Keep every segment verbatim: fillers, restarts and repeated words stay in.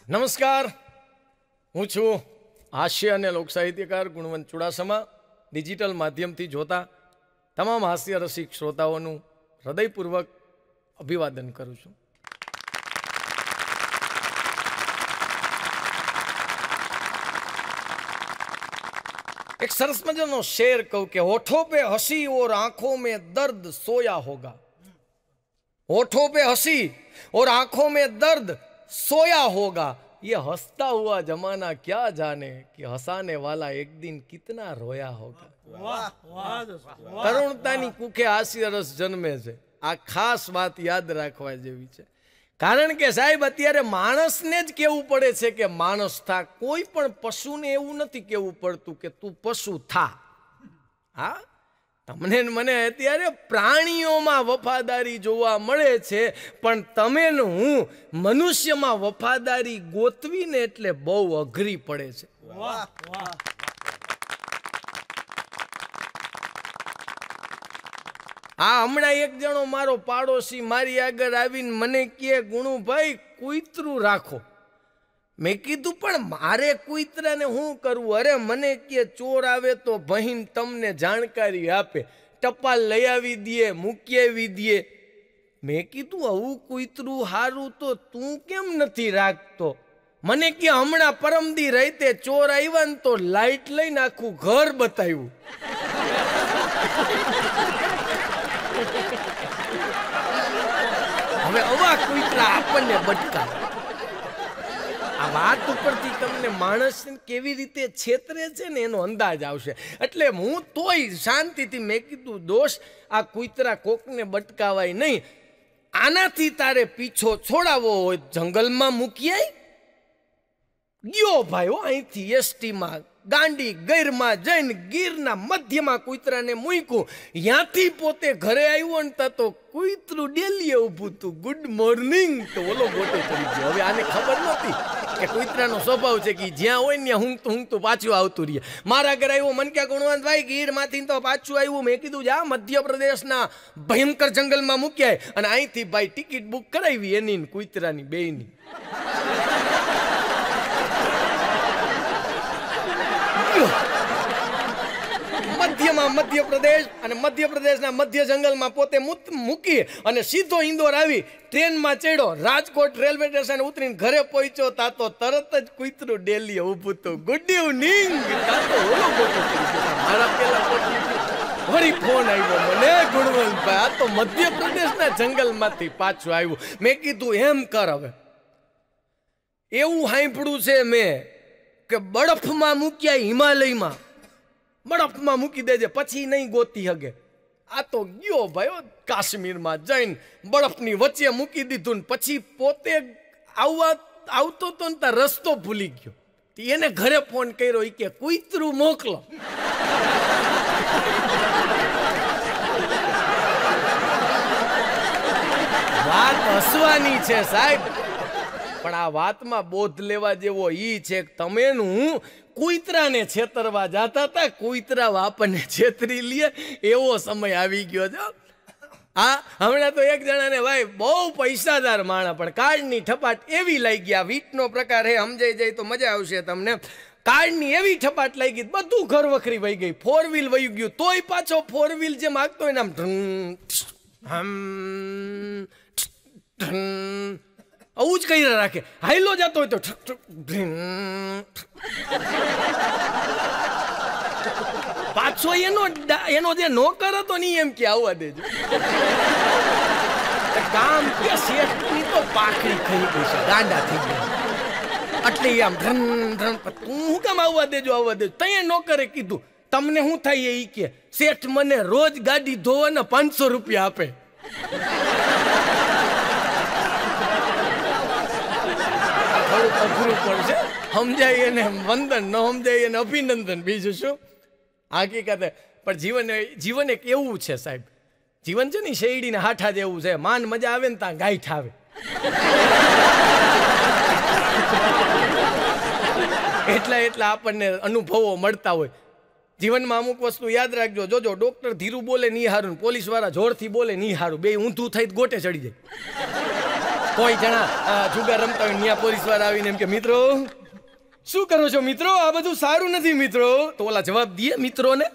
નમસ્કાર, હું છું હાસ્ય અને લોક સાહિત્યકાર ગુણવંત ચુડાસમા. ડિજિટલ માધ્યમથી જોતા તમામ હાસ્ય રસિક શ્રોતાઓનું હૃદયપૂર્વક અભિવાદન કરું છું. એક સરસ મજાનો શેર કહું કે હોઠો पे हंसी और आंखों में दर्द सोया होगा. होठों पे हंसी और आंखों में दर्द सोया होगा. ये हंसता हुआ जमाना क्या जाने कि हंसाने वाला एक दिन कितना रोया होगा. તરુણતાની કુખે હાસ્ય રસ જન્મે છે. આ ખાસ વાત યાદ રાખવા જેવી છે. કારણ કે સાહેબ અત્યારે માણસને જ કેવું પડે છે કે માણસ થા. કોઈ પણ પશુને એવું નથી કેવું પડતું કે તું પશુ થા. હા, તમને મને અત્યારે પ્રાણીઓમાં વફાદારી જોવા મળે છે, પણ તમે ને હું મનુષ્યમાં વફાદારી ગોતવીને એટલે બહુ અઘરી પડે છે. વાહ વાહ. આ હમણાં એક જણો મારો પાડોશી મારી આગળ આવીને મને કહે, ગુણુભાઈ કૂતરું રાખો. મેં કીધું પણ મારે કૂતરાને શું કરવું? અરે મને કે ચોર આવે તો બહેન તમને જાણકારી આપે, ટપાલ લઈ આવી દે, મૂકી આવી દે. મેં કીધું આવું કૂતરું હારું તો તું કેમ નથી રાખતો? મને કે હમણાં પરમદી રાતે ચોર આવ્યા ને તો લાઈટ લઈને આખું ઘર બતાવ્યું. હવે આવા કૂતરા આપણને બટકા. આ વાત ઉપરથી તમને માણસ કેવી રીતે છેતરે છે ને એનો અંદાજ આવશે. એટલે હું તોય શાંતિથી મેં કીધું, દોષ આ કૂતરા કોકને બટકાવાય નહીં. આનાથી તારે પીછો છોડાવવો હોય જંગલમાં મૂકી આય. ગયો ભાઈ અહીંથી એસટીમાં ગાંડી ગીરમાં જઈને ગીરના મધ્યમાં કૂતરાને મૂક્યું. ત્યાંથી પોતે ઘરે આવ્યો ને તો કૂતરું ડેલીએ ઊભું હતું. Good morning. તો ઓલો ગોટે ચડી ગયો. હવે આને ખબર નહોતી કે કૂતરાનો સ્વભાવ છે કે જ્યાં હોય ને ઊંઘતું ઊંઘતું પાછું આવતું રહીએ. મારા ઘરે આવ્યું, મને ક્યાં ગુણવંતભાઈ ગીરમાંથી તો પાછું આવ્યું. મેં કીધું જા મધ્યપ્રદેશના ભયંકર જંગલમાં મૂક્યા અને અહીંથી ભાઈ ટિકિટ બુક કરાવી એની કૂતરાની બેયની. મધ્યમાં મધ્યપ્રદેશ અને મધ્યપ્રદેશના મધ્ય જંગલમાં પોતે મૂકી અને સીધો ઇન્દોર આવી ટ્રેનમાં ચડ્યો. રાજકોટ રેલવે સ્ટેશન ઉતરીને ઘરે પહોંચ્યો તા તો તરત જ કૂતરું ડેલી ઊભું હતું. Good evening. મારા પેલા વળી ફોન આવ્યો મને, ગુણવંતભાઈ આ તો મધ્યપ્રદેશના જંગલમાંથી પાછું આવ્યું. મેં કીધું એમ કર, હવે એવું સાંભળ્યું છે મેં કે બરફમાં મૂક્યા હિમાલયમાં, બરફમાં મૂકી દેજે પછી નહીં ગોતી હગે. આ તો ગયો ભાઈ કાશ્મીરમાં જઈને બરફની વચ્ચે મૂકી દીધું ને પછી પોતે આવવા આવતો તો ને ત્યાં રસ્તો ભૂલી ગયો. એને ઘરે ફોન કર્યો, કે કૂતરું મોકલો. વાત હસવાની છે સાહેબ, પણ આ વાતમાં બોધ લેવા જેવો ઈ છે કે તમે હું કૂતરાને છેતરવા જતા હતા, કૂતરા આપણને છેતરી લે એવો સમય આવી ગયો છે. હા, હમણાં તો એક જણાને ભાઈ બહુ પૈસાદાર માણા પણ કાર્ડની ઠપાટ એવી લાગી ગયા. વીટનો પ્રકાર હે, સમજાઈ જાય તો મજા આવશે તમને. કાર્ડની એવી ઠપાટ લાગી, બધું ઘર વખરી વહી ગઈ. ફોર વ્હીલ વહી ગયું તોય પાછો ફોર વ્હીલ જે માગતો હોય ને આમ આવું જ કહી રાખે. હાઈલો જતો હોય તો પાછો એનો એનો જે નોકર હતો ને એમ કે આવવા દેજો. કામ કે શેઠની તો પાકડી થઈ ગઈ છે, ગાંડા થઈ ગયા. એટલે આમ ધન ધન તું કામ આવવા દેજો આવવા દેજો. તૈયાર નોકરે કીધું તમને શું થાય એ કે શેઠ મને રોજ ગાડી ધોવાના પાંચસો રૂપિયા આપે. અઘરું પડશે, સમજાય એને વંદન, ન સમજાય એને અભિનંદન. બીજું શું હકીકતે. પણ જીવન જીવન એક એવું છે સાહેબ, જીવન છે ને શેરડીને હાઠા જેવું છે. માન મજા આવે ને ત્યાં ગાંઠ આવે. એટલા એટલા આપણને અનુભવો મળતા હોય જીવનમાં. અમુક વસ્તુ યાદ રાખજો. જોજો ડોક્ટર ધીરું બોલે નહીં હારું, પોલીસ વાળા જોરથી બોલે નહીં હારું, બે ઊંધું થઈ ગોટે ચડી જાય. કોઈ જણા જુગાર રમતા હોય ન્યા પોલીસ વાળા આવીને એમ કે મિત્રો શું કરો છો મિત્રો, આ બધું સારું નથી મિત્રો, તો ઓલા જવાબ દે મિત્રોને.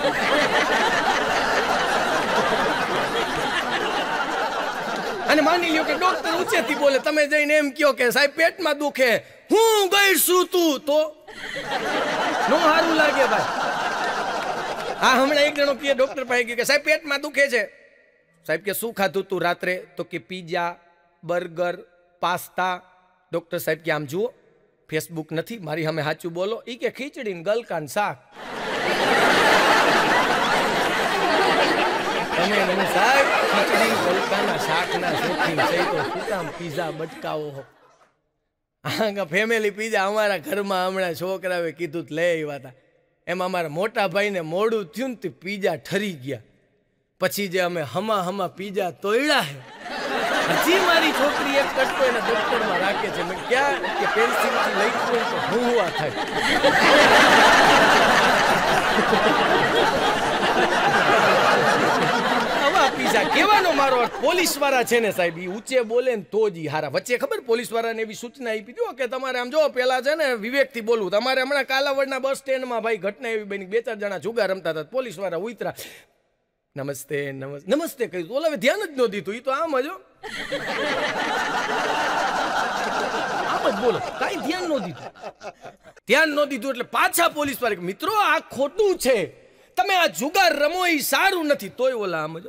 અને માની લ્યો કે ડોક્ટર ઊંચેથી બોલે, તમે જઈને એમ કહો કે સાહેબ પેટમાં દુખે, હું ગઈ શું તું, તો નો સારું લાગે ભાઈ. હા હમણાં એક જણો કે ડોક્ટર પાસે ગયો કે સાહેબ પેટમાં દુખે છે. સાહેબ કે શું ખાધું તું રાત્રે, તો કે પીઝા, બર્ગર, પાસ્તા. ડોક્ટર સાહેબ કે આમ જુઓ ફેસબુક નથી મારી સામે સાચું બોલો. ઈ કે ખીચડી ને ગલકાન શાક. તમે મને સાહેબ ખીચડી ગલકાના શાકના શોખીન છે તો શું કામ પીઝા બટકાવો હો. હા ફેમિલી પીઝા અમારા ઘરમાં હમણાં છોકરાએ કીધું લઈ આવ્યા હતા. એમાં અમારા મોટા ભાઈને મોડું થયું ને તે પીઝા ઠરી ગયા. પછી જે અમે હમા હમા પીઝા તોડ્યા હે, હજી મારી છોકરી એક કટકો એના દફતરમાં રાખે છે. મેં ક્યાં કે પેન્સિલથી લખ્યું તો હું હુવા થાય. આવા પીઝા કહેવાનો મારો અર્થ પોલીસ વાળા છે ને સાહેબ, ઈ ઊંચે બોલે ને તો જ ઈ હારા. વચ્ચે ખબર પોલીસ વાળાને એવી સૂચના આપી દો કે તમારે આમ જો પેલા છે ને વિવેકથી બોલવું. તમારે હમણાં કાલાવડના બસ સ્ટેન્ડમાં ભાઈ ઘટના એવી બની, બે ચાર જણા જુગાર રમતા હતા, પોલીસ વાળા ઉતરા નમસ્તે નમસ્તે નમસ્તે કહ્યું, ઓલા ધ્યાન જ ન દીધું. ઈ તો આમ જ આમ જ બોલો, કાંઈ ધ્યાન ન દીધું. ધ્યાન ન દીધું એટલે પાછા પોલીસ વાળા મિત્રો આ ખોટું છે, તમે આ જુગાર રમો એ સારું નથી. તોય ઓલા આમ જ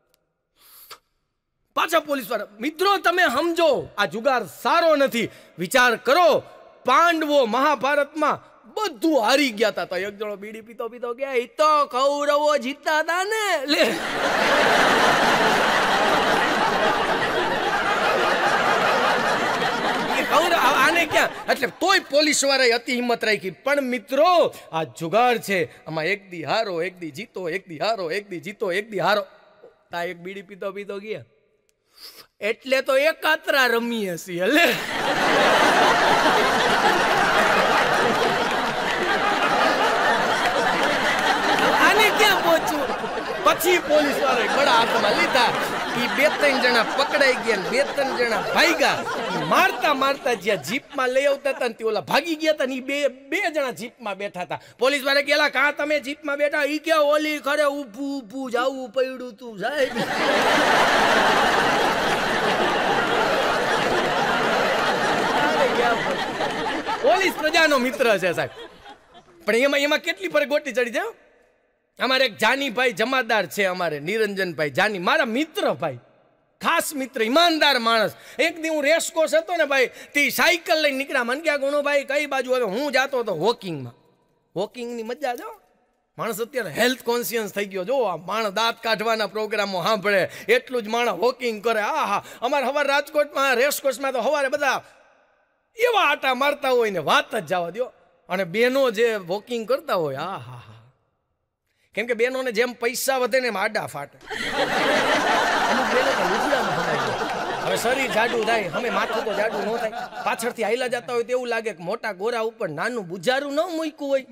પાછા પોલીસ વાળા મિત્રો તમે સમજો આ જુગાર સારો નથી. વિચાર કરો પાંડવો મહાભારતમાં બધું હારી ગયા હતા, તો એક જણો બીડી પીતો પીતો ગયા, એ તો કૌરવો જીતતા હતા ને લે. આને ક્યાં એટલે તોય પોલીસ વાળાએ અતિ હિંમત રાખી. પણ મિત્રો આ જુગાર છે, આમાં એક દી હારો એક દી જીતો, એક દી હારો એક દી જીતો, એક દી હારો. તા એક બીડી પીતો પીતો ગયા એટલે તો એકાત્રા રમીએ છીએ લે. આને ક્યાં પહોંચવું. પછી પોલીસ વાળાએ બડા હાથમાં લીધા. ઈ બે ત્રણ જણા પકડાઈ ગયા, બે ત્રણ જણા ભાગ્યા. મારતા મારતા જ્યાં જીપમાં લઈ આવતા હતા ને ઓલા ભાગી ગયા હતા ને બે બે જણા જીપમાં બેઠા હતા. પોલીસ વાળા કેલા કાં તમે જીપમાં બેઠા, ઈ કે ઓલી ખરે ઊભું ઊભું જાવું પડ્યું તું સાહેબ. પોલીસ પ્રજાનો મિત્ર છે સાહેબ. પણ એમાં એમાં કેટલી પર ગોટી ચડી જાય. અમારે એક જાનીભાઈ જમાદાર છે, અમારે નિરંજનભાઈ જાની, મારા મિત્ર ભાઈ, ખાસ મિત્ર, ઈમાનદાર માણસ. એક દી હું રેસકોર્સ હતો ને ભાઈ, તે સાયકલ લઈને નીકળ્યા. મને ક્યાં ગુણોભાઈ કઈ બાજુ હવે હું જાતો હતો વોકિંગમાં. વોકિંગની મજા જો માણસ અત્યારે હેલ્થ કોન્શિયસ થઈ ગયો. જો આ માણસ દાંત કાઢવાના પ્રોગ્રામો સાંભળે, એટલું જ માણસ વોકિંગ કરે. આ હા અમારે સવારે રાજકોટમાં રેસકોર્સમાં તો સવારે બધા એવા આટા મારતા હોય ને વાત જ જવા દો. અને બેનો જે વોકિંગ કરતા હોય, આ હા હા, કેમ કે બેનોને જેમ પૈસા વધે ને એમ આડા ફાટે. અમુક બેનો તો લુગડામાં ભરાય છે. હવે શરીર જાડું થાય, અમે માથું તો જાડું ન થાય. પાછળથી હાઈલા જતા હોય તો એવું લાગે કે મોટા ગોરા ઉપર નાનું બુજારું ન મૂક્યું હોય.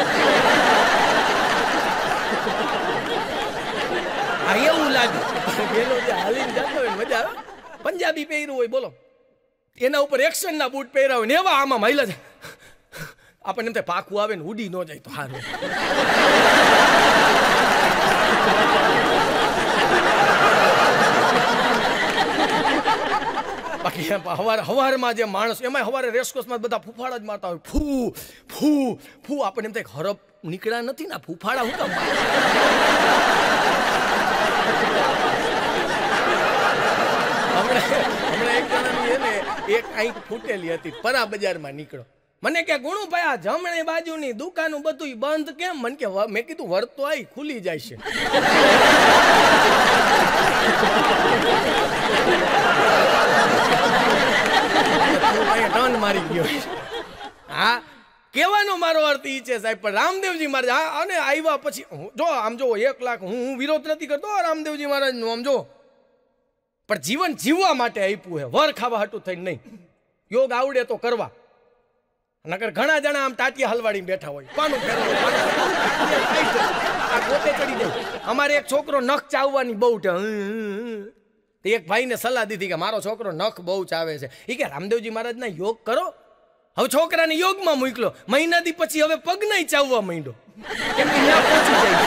આ એવું લાગે. બેનો જે હાલીને જતા હોય મજા આવે. પંજાબી પહેર્યું હોય બોલો, એના ઉપર એક્શનના બૂટ પહેર્યા હોય ને એવા આમાં હાઈલા જાય. આપણને એમ થાય પાકું આવે ને ઉડી ન જાય તો સારું. બાકી હવાર હવારમાં જે માણસ, એમાં હવારે રેસકોર્સમાં બધા ફૂફાડા જ મારતા હોય. ફૂ ફૂ ફૂ આપણને એમ થાય હરપ નીકળ્યા નથી ને ફૂફાડા હું કામ. હમણાં હમણાં એક જણાની એને એક આંખ ફૂટેલી હતી, પરા બજારમાં નીકળો. મને કે ગુણુભાઈ આ જમણી બાજુની દુકાનું બધું બંધ કેમ? મને કે મેં કીધું વરતો આવી ખુલી જાય છે. ટન મારી ગયો. હા કહેવાનો મારો અર્થ ઈ છે સાહેબ. પણ રામદેવજી મહારાજ હા અને આવ્યા પછી જો આમ જો એક લાખ હું હું વિરોધ નથી કરતો રામદેવજી મહારાજનું, આમ જો પણ જીવન જીવવા માટે આપ્યું હે, વર ખાવા હાટું થઈને નહીં. યોગ આવડે તો કરવા, નકર ઘણા જણા આમ ટાટિયા હલવાડી બેઠા હોય, પાનું પોતે ચડી જાય. અમારે એક છોકરો નખ ચાવવાની બહુ એક ભાઈને સલાહ દીધી કે મારો છોકરો નખ બહુ ચાવે છે. એ કે રામદેવજી મહારાજના યોગ કરો. હવે છોકરાને યોગમાં મોકલો. મહિના દી પછી હવે પગ નહીં ચાવવા માંડ્યો, કેમ કે ત્યાં પહોંચી જાય.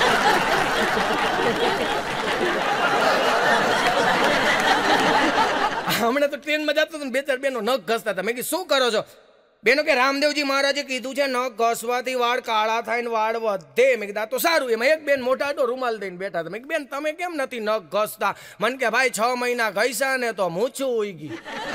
હમણાં તો ટ્રેનમાં જતો હતો ને બે ચાર બેનો નખ ઘસતા હતા. મેં કીધું શું કરો છો? બેનો કે રામદેવજી મહારાજે કીધું છે નખ ઘસવાથી વાળ કાળા થાય ને વાળ વધે. મેં કીધું આ તો સારું. એમાં એક બેન મોટા હતો રૂમાલ દઈને બેઠા હતા. મેં કીધું બેન તમે કેમ નથી નખ ઘસતા? મને કે ભાઈ છ મહિના ઘસ્યા ને તો મૂછું ઉઈ ગઈ.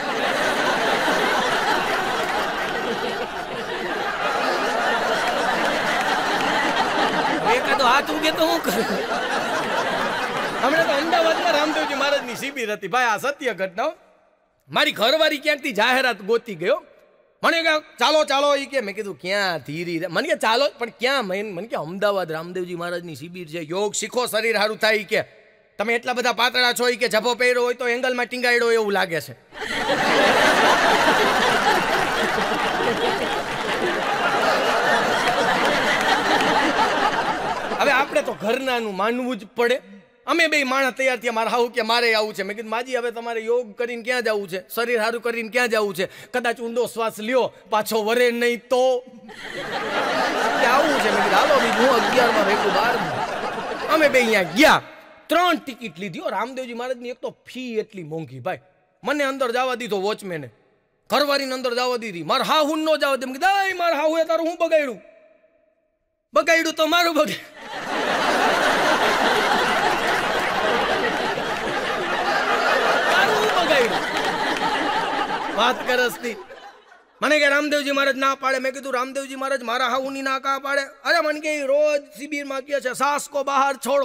એકાદો હાથ ઉગે તો હું કરું. હમણાં તો અમદાવાદમાં રામદેવજી મહારાજની શિબિર હતી. ભાઈ આ સત્ય ઘટના. મારી ઘરવાળી ક્યાંકથી જાહેરાત ગોતી ગયો. મને કે ચાલો ચાલો એ કે. મેં કીધું ક્યાં ધીરી? મને કે ચાલો પણ ક્યાં? મને કે અમદાવાદ રામદેવજી મહારાજની શિબિર છે, યોગ શીખો શરીર સારું થાય. કે તમે એટલા બધા પાતળા છો કે જભો પહેર્યો હોય તો એંગલમાં ટીંગાડ્યો એવું લાગે છે. હવે આપણે તો ઘરનાનું માનવું જ પડે. અમે બે માણસ તૈયાર થયા. મારે આવું કે મારે આવું છે. મેં કીધું માજી હવે તમારે યોગ કરીને ક્યાં જવું છે? શરીર સારું કરીને ક્યાં જવું છે? કદાચ ઊંડો શ્વાસ લ્યો પાછો વરે નહીં તો આવું છે. મેં કીધું હાલો બીજું હું અગિયાર માં ભેગું બાર. અમે બે અહીંયા ગયા. ત્રણ ટિકિટ લીધી. રામદેવજી મહારાજની એક તો ફી એટલી મોંઘી ભાઈ. મને અંદર જવા દીધો વોચમેને, ઘરવાળીને અંદર જવા દીધી. મારે હા હું ન જવા દે. મેં કીધું મારે હા હું તારું હું બગાડ્યું? બગાડ્યું તો મારું બગાડ્યું. વાત કરસતી. મને કે રામદેવજી મહારાજ ના પાડે. મેં કીધું રામદેવજી મહારાજ મારા હાઉની ના કા પાડે? અરે મને કે રોજ શિબિર માં કે છે સાસ કો બહાર છોડો.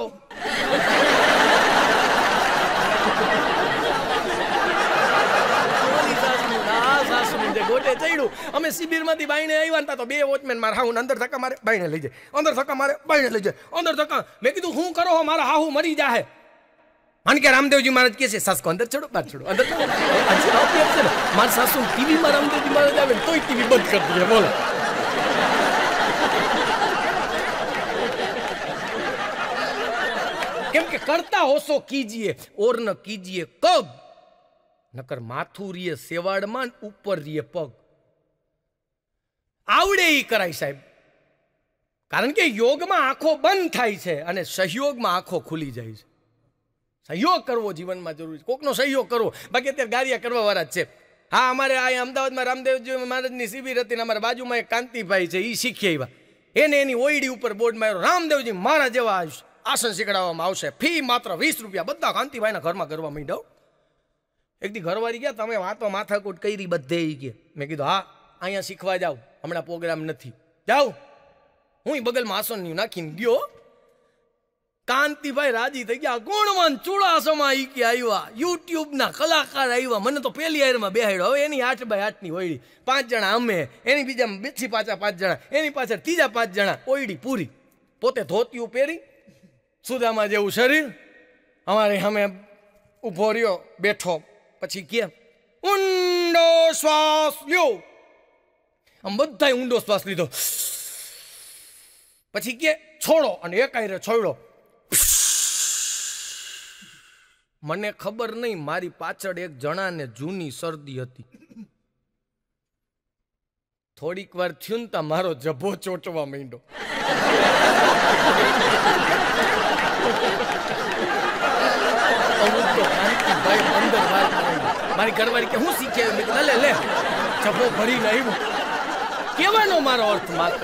ગોટે ચડ્યું. અમે શિબિર માંથી બાઈને આવ્યા તો બે વોચમેન મારા હાહુ અંદર ધક્કા મારે, બાઈને લઈ જાય. અંદર ધક્કા મારે, બાઈને લઈ જાય. અંદર ધક્કા. મેં કીધું શું કરો હો? મારા હાહુ મરી જાહે. મને કે રામદેવજી મહારાજ કે છે સાસ કો અંદર છોડો, બહાર છોડો, અંદર છોડો. મારા સાસુ ટીવી માં રામદેવજી મહારાજ આવે તોય ટીવી બંધ કરી દે. બોલો કેમ કે કરતા હોશો કીજીએ ઓર ન કીજીએ કબ, નકર માથું રીએ સેવાડમાં ઉપર રીએ પગ. આવડે ઈ કરાય સાહેબ. કારણ કે યોગમાં આંખો બંધ થાય છે અને સહયોગમાં આંખો ખુલી જાય છે. સહયોગ કરવો જીવનમાં જરૂરી છે. કોકનો સહયોગ કરવો. બાકી અત્યારે ગારિયા કરવા વાળા જ છે. હા, અમારે આ અમદાવાદમાં રામદેવજી મહારાજની શિબિર હતી ને અમારા બાજુમાં એક કાંતિભાઈ છે, એ શીખી આવ્યા. એને એની ઓયડી ઉપર બોર્ડ માર્યો રામદેવજી મહારાજ જેવા આસન શીખડાવવામાં આવશે, ફી માત્ર વીસ રૂપિયા. બધા કાંતિભાઈના ઘરમાં કરવા માંડ્યો. એક દી ઘરવાળી ગયા, તમે વાતો માથાકૂટ કરી બધે ઈ કે. મેં કીધું હા અહીંયા શીખવા જાઉં, હમણાં પ્રોગ્રામ નથી, જાઉં. હું બગલમાં આસન નાખીને ગયો. કાંતિભાઈ રાજી થઈ ગયા. ગુણવાન ચુડાસમા ઈ કે આવ્યા, યુટ્યુબના કલાકાર આવ્યા. મને તો પેલી હારમાં બેહાડ્યો. હવે એની આઠ બાય આઠની ઓયડી, પાંચ જણા અમે, એની બીજા બીજી પાછા પાંચ જણા, એની પાછળ ત્રીજા પાંચ જણા, ઓયડી પૂરી. પોતે ધોતિયું પહેરી, સુદામા જેવું શરીર. અમારે સામે ઊભો રહ્યો, બેઠો. પછી કે ઊંડો શ્વાસ લ્યો. આમ બધાય ઊંડો શ્વાસ લીધો. પછી કે છોડો, અને એકાયરે છોડો. મને ખબર નહીં, મારી પાછળ એક જણાને જૂની શરદી હતી. થોડીક વાર થયું ને તા મારો જભો ચોટવા માંડ્યો. મારી ઘરવાળી કે હું શીખે? લે લે જભો ભરીને આવ્યું. કેવાનો મારો અર્થ માત્ર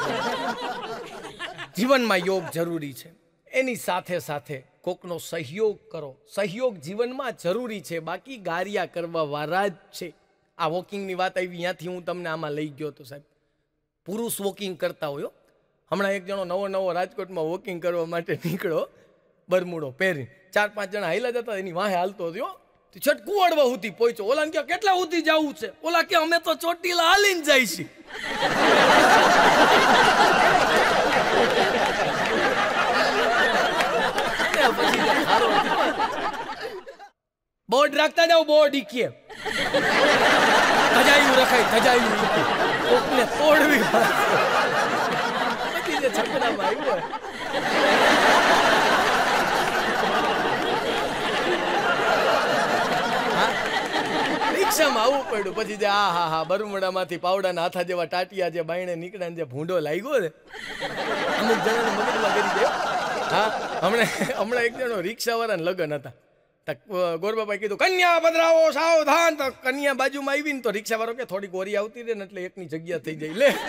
જીવનમાં યોગ જરૂરી છે. એની સાથે સાથે કોકનો સહયોગ કરો. સહયોગ જીવનમાં જરૂરી છે. બાકી ગારિયા કરવા વાળા જ છે. આ વોકિંગની વાત આવી, ત્યાંથી હું તમને આમાં લઈ ગયો તો સાહેબ. પુરુષ વોકિંગ કરતા હોય. હમણાં એક જણો નવો નવો રાજકોટમાં વોકિંગ કરવા માટે નીકળ્યો, બરમુડો પહેરી. ચાર પાંચ જણા હાઈલા જતા, એની વાહે હાલતો થયો. છઠ કુવાડવા સુધી પહોંચ્યો. ઓલા કે કેટલા સુધી જવું છે? ઓલા કે અમે તો ચોટીલા હાલીને જાય છે. બોર્ડ રાખતા જાવ, બોર્ડ ઈકીએ ધજાયું રખાય, ધજાયું કોકને તોડવી. પછી જે છકડામાં આવ્યો રિક્ષામાં આવવું પડ્યું. પછી જે આ હા હા બરુમડામાંથી પાવડાના હાથા જેવા ટાટિયા જે બાયણે નીકળ્યા ને જે ભૂંડો લાગ્યો ને અમુક જણાને મગજમાં કરી દે. હા હમણાં હમણાં એક જણો રિક્ષાવાળાને લગ્ન હતા. ગોરબાભાઈ કીધું કન્યા પધરાવો સાવધાન. તો કન્યા બાજુમાં આવી ને તો રિક્ષા વાળો કે થોડી ગોરી આવતી રહે ને એટલે એકની જગ્યા થઈ જાય. લે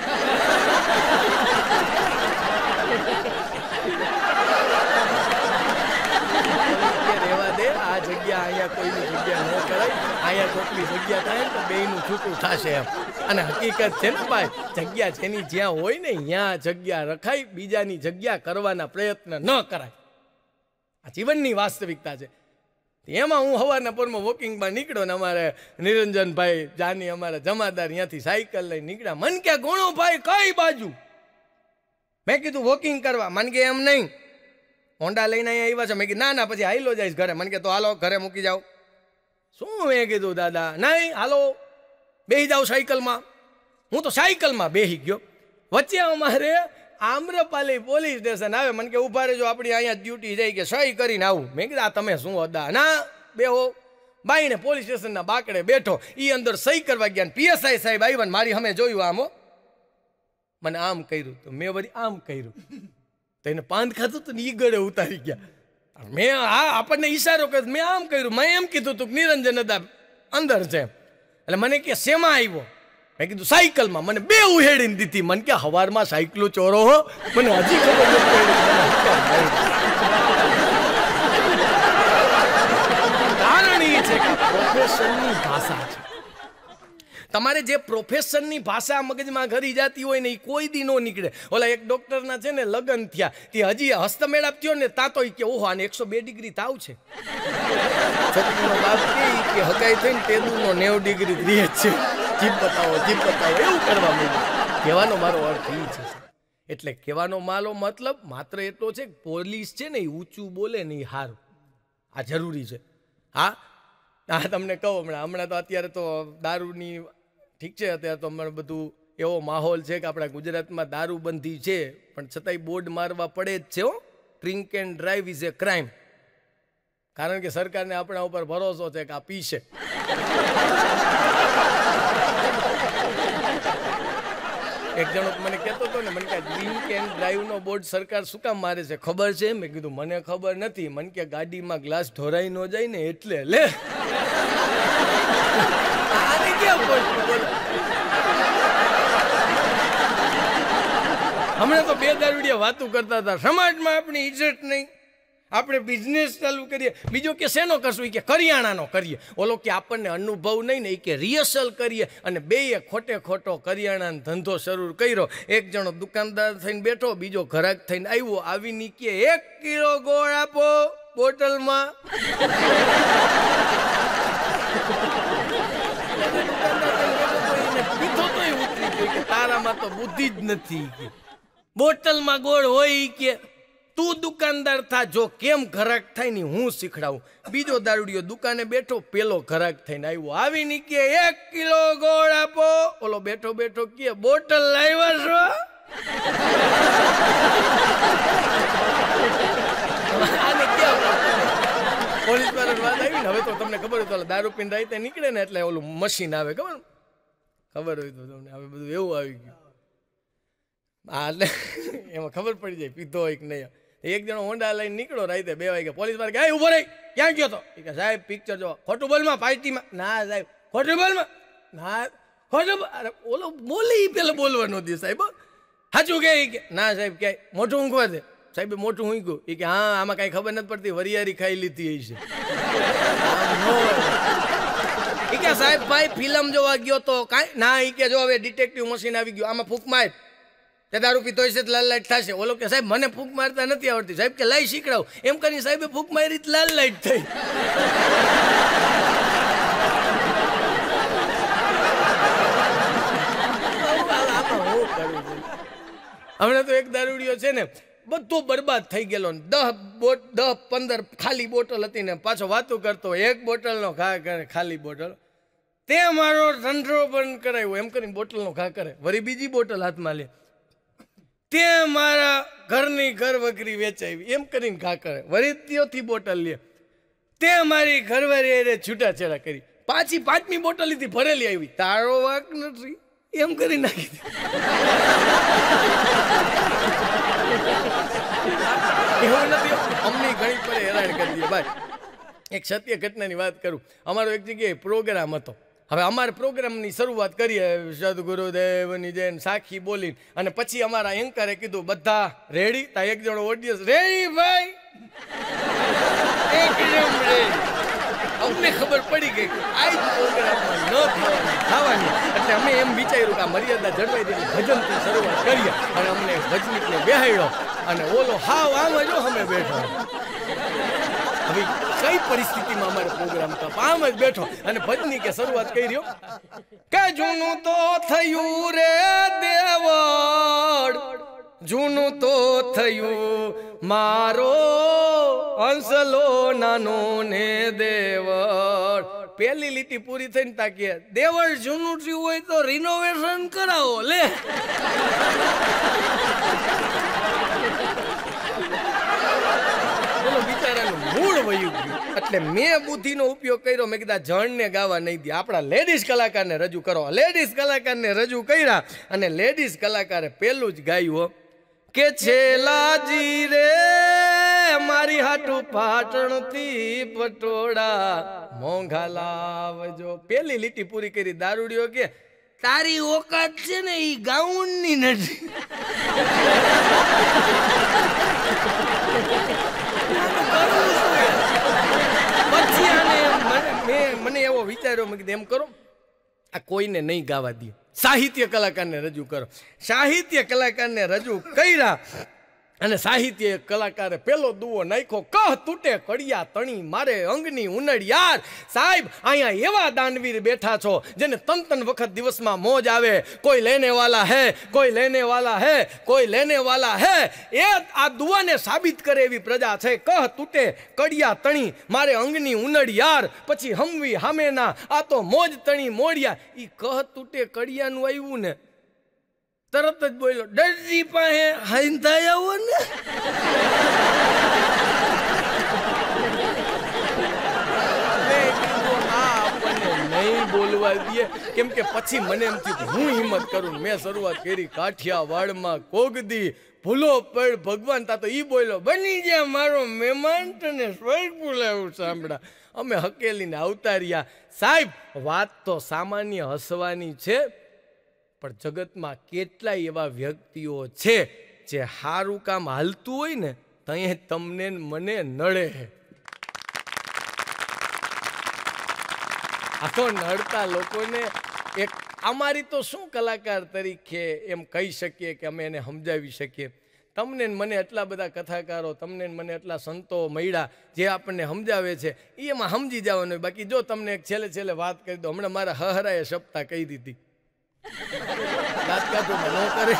રેવા દે, આ જગ્યા અહીંયા કોઈની જગ્યા ન કરાય. અહીંયા કોઈની જગ્યા થાય ને તો બેયનું છૂટું થશે એમ. અને હકીકત છે ને ભાઈ, જગ્યા જેની જ્યાં હોય ને ત્યાં જગ્યા રખાય, બીજાની જગ્યા કરવાના પ્રયત્ન ન કરાય. આ જીવનની વાસ્તવિકતા છે. એમાં હું સવારના પોરમાં વોકિંગમાં નીકળ્યો ને અમારે નિરંજનભાઈ જાની અમારા જમાદાર ત્યાંથી સાયકલ લઈને નીકળ્યા. મન કે ગોણો ભાઈ કઈ બાજુ? મેં કીધું વોકિંગ કરવા. મન કે એમ નહીં, હોન્ડા લઈને અહીંયા આવ્યા છે. મેં કીધું ના ના પછી હાઈલો જઈશ ઘરે. મને કે તો હાલો ઘરે મૂકી જાઓ. શું મેં કીધું દાદા નહીં હાલો બેસી જાઓ સાયકલમાં. હું તો સાયકલમાં બેસી ગયો. વચ્ચે અમારે આમ્રપાલી પોલીસ સ્ટેશન આવે. મને કે ઉભા રહેજો આપણી અહીંયા ડ્યુટી જાય કે સહી કરીને આવું. મેં કીધું આ તમે શું હતા? ના બેહો. બાઈને પોલીસ સ્ટેશનના બાકડે બેઠો. એ અંદર સહી કરવા ગયા. પીએસઆઈ સાહેબ આવ્યા ને મારી સામે જોયું આમ મને આમ કર્યું તો મેં વળી આમ કર્યું તો એને પાંદ ખાતું તો ઈ ગળે ઉતારી ગયા. મેં હા આપણને ઈશારો કર્યો. મેં આમ કર્યું. મેં એમ કીધું તું નિરંજન હતા અંદર છે. એટલે મને કે શેમાં આવ્યો? મેં કીધું સાયકલમાં. મને બે ઉહેડીને દીધી. મને કે હવારમાં સાયકલો ચોરો હો. મને હજી ખબર નથી. કારણ એ છે કે પ્રોફેશનની ભાષા છે. તમારે જે પ્રોફેશનની ભાષા મગજમાં ઘરી જતી હોય ને એ કોઈ દી નો નીકળે. ઓલા એક ડોક્ટરના છે ને લગ્ન થયા તે હજી હસ્તમેળાપ થયો ને તા તો કે ઓહો આને એકસો બે ડિગ્રી તાવ છે. છોકરીનો બાપ કે હગાઈ થઈને તેદુનો નેવ ડિગ્રી રહે છે. જીભ બતાવો જીભ બતાવો એવું કરવા માંડ્યું. કહેવાનો મારો અર્થ એ છે. એટલે કહેવાનો મારો મતલબ માત્ર એટલો છે કે પોલીસ છે ને એ ઊંચું બોલે ને એ સારું. આ જરૂરી છે. હા હા તમને કહું હમણાં હમણાં તો અત્યારે તો દારૂની ઠીક છે અત્યારે તો હમણાં બધું એવો માહોલ છે કે આપણા ગુજરાતમાં દારૂબંધી છે પણ છતાંય બોર્ડ મારવા પડે જ છે. હો drink and drive is a crime. કારણ કે સરકારને આપણા ઉપર ભરોસો છે કે આ પીશે. એક જણો મને કહેતો હતો ને મને કે ડ્રિંક એન્ડ ડ્રાઈવનો બોર્ડ સરકાર શું કામ મારે છે ખબર છે? મેં કીધું મને ખબર નથી. મને કે ગાડીમાં ગ્લાસ ઢોરાઈ ન જાય ને એટલે. લે આને ક્યાં પડતું બોલ. હમણાં તો બે દારૂડિયા વાતું કરતા હતા સમાજમાં આપણી ઇજ્જત નહીં, આપણે બિઝનેસ ચાલુ કરીએ. બીજો કે શેનો કરશું? એ કે કરિયાણાનો કરીએ. ઓલો કે આપણને અનુભવ નહીં ને એ કે રિહર્સલ કરીએ. અને બેય ખોટે ખોટો કરિયાણાનો ધંધો શરૂ કર્યો. એક જણો દુકાનદાર થઈને બેઠો, બીજો ઘરાક થઈને આવ્યો. આવીને કે એક કિલો ગોળ આપો બોટલમાં. પીધો તો ઉતરી ગયો કે તારામાં તો બુદ્ધિ જ નથી. બોટલમાં ગોળ હોય કે તું દુકાનદાર થા. જો કેમ ઘરાક થાય ને હું શીખડાવું. બીજો દારૂડિયો દુકાને બેઠો, પેલો ઘરાક થઈને આવ્યો. આવીને કે એક કિલો ગોળ આપો. ઓલો બેઠો બેઠો કે બોટલ લાવ્યા છો? આને ક્યાં પોલીસ વાળાની વાત આવી ને હવે તો તમને ખબર હોય તો દારૂ પીને રાતે નીકળે ને એટલે ઓલું મશીન આવે ખબર ખબર હોય તો તમને. હવે બધું એવું આવી ગયું. હા એટલે એમાં ખબર પડી જાય પીધો હોય કે નહીં. એક જણો હોન્ડા લઈને નીકળો રાતે બે વાગે. પોલીસ વાળા કે ઉભો રહી ક્યાં ગયો તો? કે સાહેબ પિક્ચર જો. ખોટું બોલમાં પાર્ટીમાં? ના સાહેબ ખોટું બોલમાં. ના ખોટું. અરે ઓલો બોલે એ પેલા બોલવાનો દે સાહેબ. સાચું કે ના સાહેબ કે મોટું ઊંઘવા દે. સાહેબ મોટું ઊંઘ્યું. એ કે હા આમાં કાંઈ ખબર નથી પડતી વરિયારી ખાઈ લીધી છે. એ કે સાહેબ ભાઈ ફિલ્મ જોવા ગયો તો કાંઈ ના. એ કે જો હવે ડિટેક્ટિવ મશીન આવી ગયું આમાં ફૂંક માર તે દારૂ પીતો હશે તો લાલ લાઈટ થશે. ઓલો કે સાહેબ મને ફૂંક મારતા નથી આવડતી. સાહેબ કે લાઈ શીખડાવ. એમ કરીને સાહેબે ફૂંક મારી લાલ લાઈટ થઈ. હમણાં તો એક દારૂડિયો છે ને બધો બરબાદ થઈ ગયેલો. દહ બોટ દહ પંદર ખાલી બોટલ હતી ને પાછો વાતું કરતો એક બોટલનો ઘા કરે ખાલી બોટલ. તે મારો ધંધો બંધ કરાવ્યો એમ કરીને બોટલનો ઘા કરે. વળી બીજી બોટલ હાથમાં લે. તે મારા ઘરની ઘર વકરી વેચાવી એમ કરીને ઘા કરે. વળી ત્યોથી બોટલ લે. તે મારી ઘરવાળી છૂટાછેડા કરી. પાછી પાંચમી બોટલ લીધી ભરેલી આવી. તારો વાક નથી એમ કરી નાખી એવું નથી. અમને ઘણી પડે હેરાન કરી દઈએ ભાઈ. એક સત્ય ઘટનાની વાત કરું. અમારો એક જગ્યાએ પ્રોગ્રામ હતો. હવે અમારે પ્રોગ્રામની શરૂઆત કરીએ સદગુરુદેવની જય સાખી બોલી અને પછી અમારા એન્કરે કીધું બધા રેડી? તા એક જણો ઓડિયન્સ રેડી ભાઈ એકદમ રેડી. અમને ખબર પડી ગઈ કે આ પ્રોગ્રામમાં ન થવાની. એટલે અમે એમ વિચાર્યું કે આ મર્યાદા જળવાઈ દે ભજનથી શરૂઆત કરીએ અને અમને ભજનીકને બેહાડ્યો અને ઓલો હાવ આમ જ અમે બેઠો. હવે કઈ પરિસ્થિતિમાં અમારે પ્રોગ્રામ તો આમ જ બેઠો અને ભજની કે શરૂઆત કરી કે જૂનું તો થયું રે દેવડ, જૂનું તો થયું મારો હંસલો નાનો ને દેવડ. પેલી લીટી પૂરી થઈને તાકીએ દેવળ જૂનું થયું હોય તો રિનોવેશન કરાવો લે. બિચારાનું મૂળ વયું ગયું. એટલે મેં બુદ્ધિનો ઉપયોગ કર્યો. મેં કીધા જણને ગાવા નહીં દે, આપણા લેડીઝ કલાકારને રજૂ કરો. લેડીઝ કલાકારને રજૂ કર્યા અને લેડીઝ કલાકારે પેલું જ ગાયું કે છેલાજી રે મારી હાટું પાટણથી પટોળા મોંઘા લાવજો. પેલી લીટી પૂરી કરી. દારૂડિયો કે તારી ઓકાત છે ને ઈ ગાઉનની નથી. પછી આને મને એવો વિચાર્યો, મેં કીધું એમ કરો આ કોઈને નહીં ગાવા દે, સાહિત્ય કલાકારને રજૂ કરો. સાહિત્ય કલાકારને રજૂ કર્યા અને સાહિત્ય કલાકારે પેલો દુવો નાખ્યો કહ તૂટે કડિયા તણી મારે અંગની ઉનડિયાર. સાહેબ અહીંયા એવા દાનવીર બેઠા છો જેને તન તન વખત દિવસમાં મોજ આવે. કોઈ લેને વાલા હે, કોઈ લેને વાલા હે, કોઈ લેને વાલા હે. એ આ દુવાને સાબિત કરે એવી પ્રજા છે. કહ તૂટે કડિયા તણી મારે અંગની ઉનડિયાર. પછી હમવી હામેના આ તો મોજ તણી મોડિયા. ઈ કહ તૂટે કડિયાનું આવ્યું ને તરત જ બોલ્યો દરજી પાસે હાઈંધા આવો ને. નહીં બોલવા દે કેમ કે પછી મને એમ થયું હું હિંમત કરું. મેં શરૂઆત કરી કાઠિયાવાડમાં કોગદી ભૂલો પડ ભગવાન. તા તો ઈ બોલ્યો બની જાય મારો મહેમાન તને સ્વર્ગ બોલાવું સાંભળા. અમે હકેલીને આવતા રહ્યા. સાહેબ વાત તો સામાન્ય હસવાની છે પણ જગતમાં કેટલાય એવા વ્યક્તિઓ છે જે સારું કામ હાલતું હોય ને તયે તમને મને નડે. આ તો નડતા લોકોને એક અમારી તો શું કલાકાર તરીકે એમ કહી શકીએ કે અમે એને સમજાવી શકીએ. તમને મને એટલા બધા કથાકારો, તમને મને એટલા સંતો મળ્યા જે આપણને સમજાવે છે એ એમાં સમજી જવાનું. બાકી જો તમને એક છેલ્લે છેલ્લે વાત કરી દો. હમણાં મારા હહરાએ સપ્તાહ કહી દીધી કરે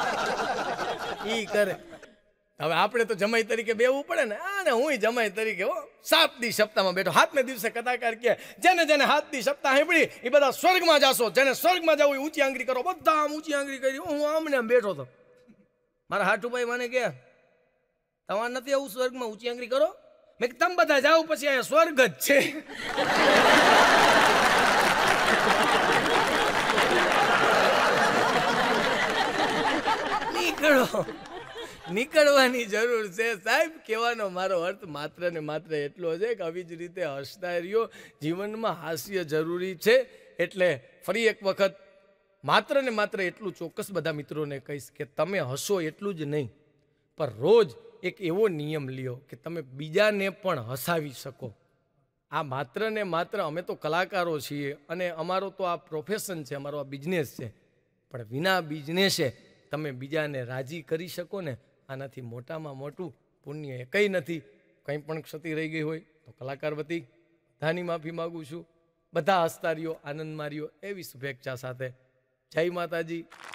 ઈ કરે. હવે આપણે તો જમાઈ તરીકે બેવું પડે ને. આ ને હું જમાઈ તરીકે હો સાત દી સપ્તાહમાં બેઠો. હાથને દિવસે કથાકાર કે જેને જેને હાથ દી સપ્તાહ સાંભળી એ બધા સ્વર્ગમાં જાશો. જેને સ્વર્ગમાં જવું એ ઊંચી આંગળી કરો. બધા આમ ઊંચી આંગળી કરી. હું આમને આમ બેઠો હતો. મારા હાટુભાઈ મને કે તમારે નથી આવું સ્વર્ગમાં ઊંચી આંગળી કરો. મેં કે તમે બધા જાઓ પછી અહીંયા સ્વર્ગ જ છે. નીકળવાની જરૂર છે સાહેબ. કહેવાનો મારો અર્થ માત્ર ને માત્ર એટલો છે કે આવી જ રીતે હસતા રહ્યો. જીવનમાં હાસ્ય જરૂરી છે. એટલે ફરી એક વખત માત્ર ને માત્ર એટલું ચોક્કસ બધા મિત્રોને કહીશ કે તમે હસો એટલું જ નહીં પણ રોજ એક એવો નિયમ લ્યો કે તમે બીજાને પણ હસાવી શકો. આ માત્ર ને માત્ર અમે તો કલાકારો છીએ અને અમારો તો આ પ્રોફેશન છે, અમારો આ બિઝનેસ છે. પણ વિના બિઝનેસે તમે બીજાને રાજી કરી શકો ને આનાથી મોટામાં મોટું પુણ્ય એ કંઈ નથી. કંઈ પણ ક્ષતિ રહી ગઈ હોય તો કલાકાર વતી બધાની માફી માગું છું. બધા હસતા રહ્યો, આનંદ માર્યો એવી શુભેચ્છા સાથે જય માતાજી.